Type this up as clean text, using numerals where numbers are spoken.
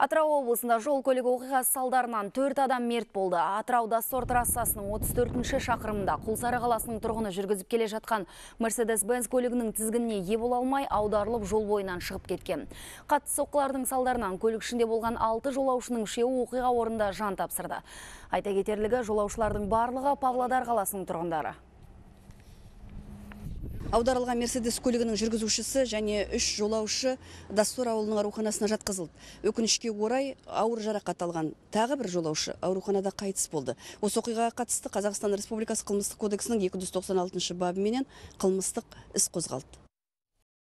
Атырау облысында жол көлік оқиғасы салдарынан 4 адам мерт болды. Атырауда Сор трассасының 34-ші шақырымында Құлсары қаласының тұрғыны жүргізіп келе жатқан Mercedes-Benz көлігінің тізгініне ие бола алмай аударылып жол бойынан шығып кеткен. Қатты соққылардың салдарынан көлік ішінде болған 6 жолаушының 3-еуі оқиға орнында жан тапсырды. Айта кетерлігі, жолаушылардың барлығы Павлодар қаласының тұрғындары. Аударылған Мерседес көлігінің жүргізушісі және 3 жолаушы Доссор ауылының ауруханасына жатқызылды. Өкінішке орай ауыр жарақат алған тағы бір жолаушы ауруханада қайтыс болды. Осы оқиғаға қатысты Қазақстан Республикасы қылмыстық кодексінің 296 бабыменен қылмыстық іс қозғалды.